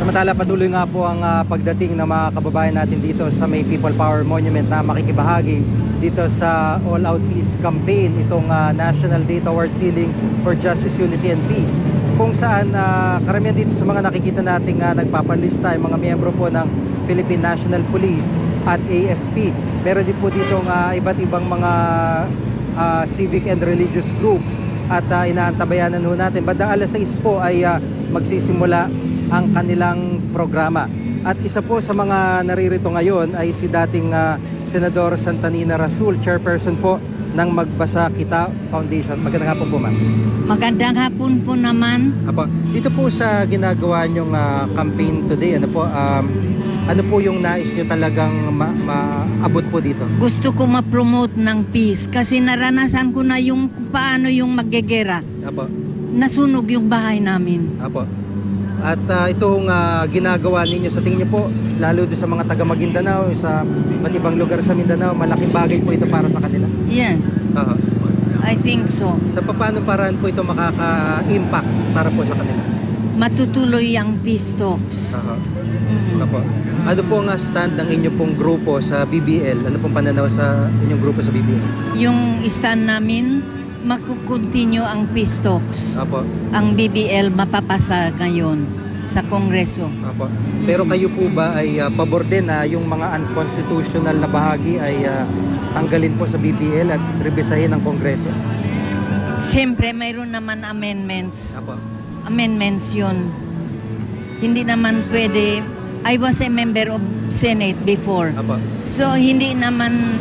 Samantala, patuloy nga po ang pagdating ng mga kababayan natin dito sa may People Power Monument na makikibahagi dito sa All Out Peace Campaign, itong National Day Towards Healing for Justice, Unity and Peace, kung saan karamihan dito sa mga nakikita nating nagpapalista ay mga miyembro po ng Philippine National Police at AFP. Meron din po dito iba't ibang mga civic and religious groups at inaantabayanan ho natin. Banda alas 6 po ay magsisimula ang kanilang programa. At isa po sa mga naririto ngayon ay si dating Senador Santanina Rasul, chairperson po ng Magbasa Kita Foundation. Magandang hapon po, ma'am. Magandang hapon po naman. Apo, dito po sa ginagawa nyong campaign today, ano po yung nais nyo talagang maabot po dito? Gusto ko ma-promote ng peace kasi naranasan ko na yung paano yung maggegera. Apo. Nasunog yung bahay namin. Apo. At itong ginagawa ninyo, sa tingin nyo po, lalo doon sa mga taga Maguindanao, sa iba't ibang lugar sa Mindanao, malaking bagay po ito para sa kanila? Yes. I think so. Sa paano paraan po ito makaka-impact para po sa kanila? Matutuloy ang peace talks. Apo. Ano po ang stand ng inyong pong grupo sa BBL? Ano pong pananaw sa inyong grupo sa BBL? Yung stand namin, makukontinue ang peace talks. Apo. Ang BBL mapapasa ngayon sa Kongreso. Apo. Pero kayo po ba ay pabor din na yung mga unconstitutional na bahagi ay tanggalin po sa BBL at rebisahin ng Kongreso? Siyempre, mayroon naman amendments. Apo. Amendments yun. Hindi naman pwede. I was a member of Senate before. Apo. So hindi naman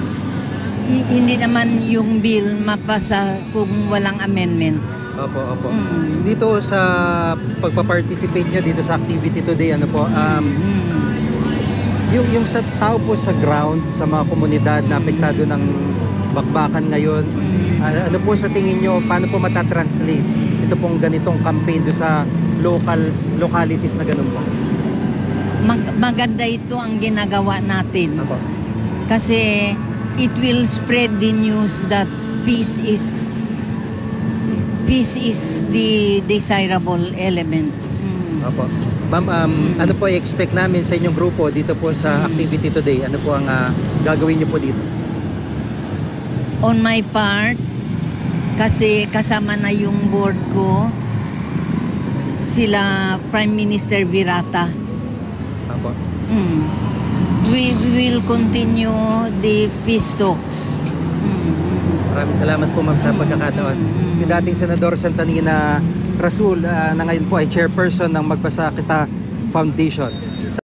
yung bill mapasa kung walang amendments. Opo, opo. Dito sa pagpa-participate nyo dito sa activity today, ano po, yung sa tao po sa ground, sa mga komunidad na apektado ng bakbakan ngayon, ano po sa tingin nyo, paano po matatranslate ito pong ganitong campaign do sa localities na ganun po? Maganda ito ang ginagawa natin. Apo. Kasi it will spread the news that peace is the desirable element. Apo. Ma'am, ano po i-expect namin sa inyong grupo dito po sa activity today? Ano po ang gagawin niyo po dito? On my part, kasi kasama na yung board ko, sila Prime Minister Virata. Apo. We will continue the peace talks. Maraming salamat po, ma'am, sa pagkakataon. Si dating Senador Santanina Rasul na ngayon po ay chairperson ng Magbasa Kita Foundation.